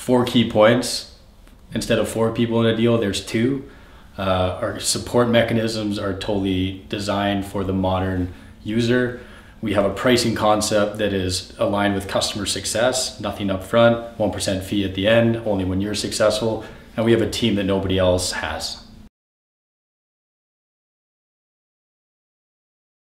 4 key points. Instead of 4 people in a deal, there's 2. Our support mechanisms are totally designed for the modern user. We have a pricing concept that is aligned with customer success, nothing up front, 1% fee at the end, only when you're successful. And we have a team that nobody else has.